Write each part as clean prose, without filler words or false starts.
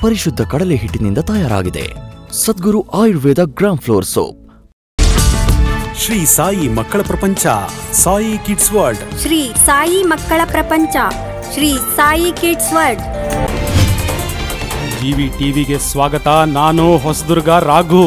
ಪರಿಶುದ್ಧ ಕಡಲೆ ಹಿಟ್ಟಿನಿಂದ ತಯಾರಾಗಿದೆ. Sadguru Ayurveda gram flour soap. Shri Sai ಮಕ್ಕಳ ಪ್ರಪಂಚ, ಸಾಯಿ ಕಿಡ್ಸ್ ವರ್ಲ್ಡ್. ಶ್ರೀ ಸಾಯಿ ಮಕ್ಕಳ ಪ್ರಪಂಚ, Shri Sai kids world. GV ಟಿವಿಗೆ ಸ್ವಾಗತ. ನಾನು Hosadurga Raghu.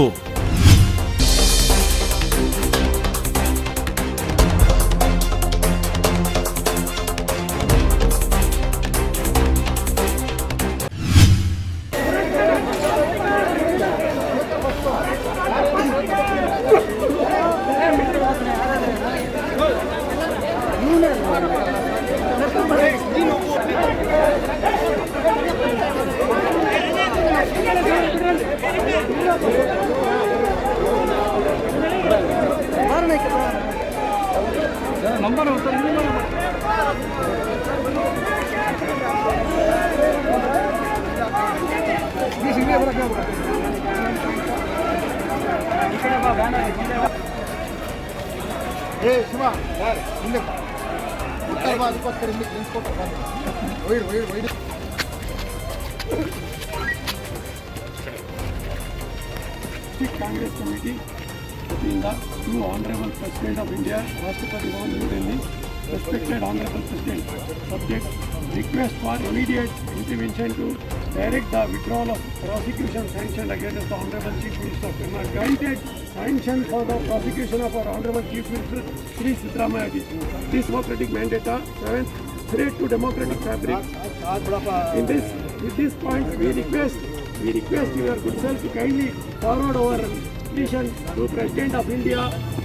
Congress Committee between the two Honorable President of India, Rashtrapati Bhavan, New Delhi. Respected Honorable President, subject request for immediate intervention to direct the withdrawal of prosecution sanction against the Honorable Chief Minister of Karnataka. Granted sanction for the prosecution of our Honorable Chief Minister Sri Siddaramaiah Ji. This democratic mandate, seventh threat to democratic fabric. With this point, we request your good self to kindly forward our petition to President of India.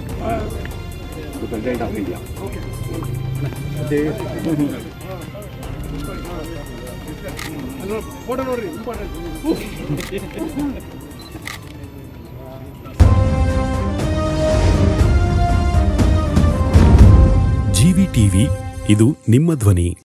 Okay. GV TV, ಇದು ನಿಮ್ಮ ಧ್ವನಿ.